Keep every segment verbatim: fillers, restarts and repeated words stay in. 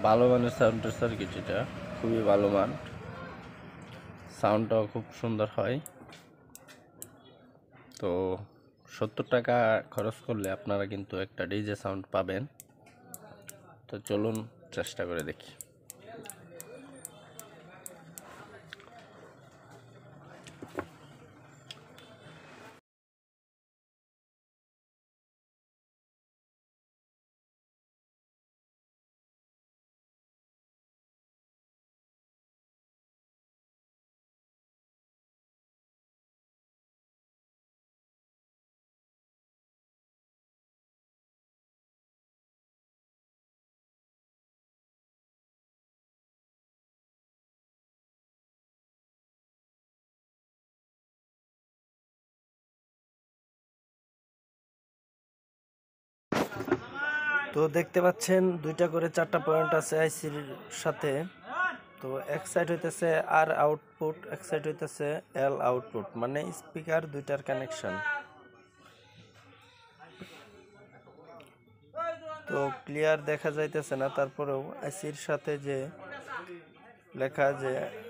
ভালো মানের সাউন্ডের সার্কিট, এটা খুবই ভালো মান, সাউন্ডটাও খুব সুন্দর হয়। তো সত্তর টাকা খরচ করলে আপনারা কিন্তু একটা ডিজে সাউন্ড পাবেন। তো চলুন চেষ্টা করে দেখি। তো দেখতে পাচ্ছেন দুইটা করে চারটা পয়েন্ট আছে আইসির সাথে। তো এক সাইড হইতেছে আর আউটপুট, এক সাইড হইতেছে এল আউটপুট, মানে স্পিকার দুইটার কানেকশন। তো ক্লিয়ার দেখা যাইতেছে না, তারপরেও আইসির সাথে যে লেখা যে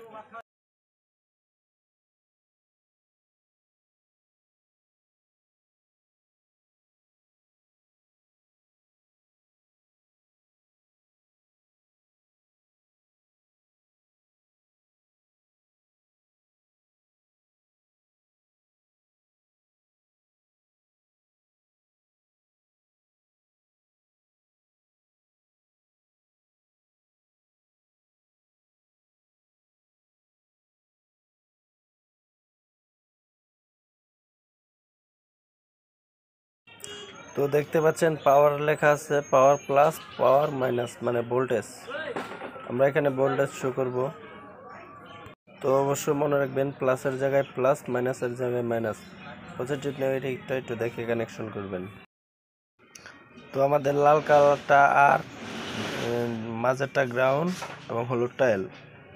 তো দেখতে পাচ্ছেন পাওয়ার লেখা আছে, পাওয়ার প্লাস পাওয়ার মাইনাস, মানে ভোল্টেজ। আমরা এখানে ভোল্টেজ শো করব। তো অবশ্যই মনে রাখবেন প্লাসের জায়গায় প্লাস, মাইনাসের জায়গায় মাইনাস। পজিটিভ নেগেটিভটা একটু দেখে কানেকশন করবেন। তো আমাদের লাল কালারটা আর, মাঝেরটা গ্রাউন্ড এবং হলুদটা এল।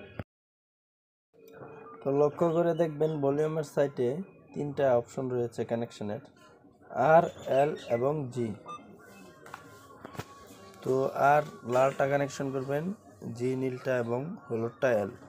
তো লক্ষ্য করে দেখবেন ভলিউমের সাইডে তিনটা অপশন রয়েছে কানেকশনের, আর, এল এবং জি। তো আর লালটা কানেকশন করবেন, জি নীলটা এবং হলুদটা এল।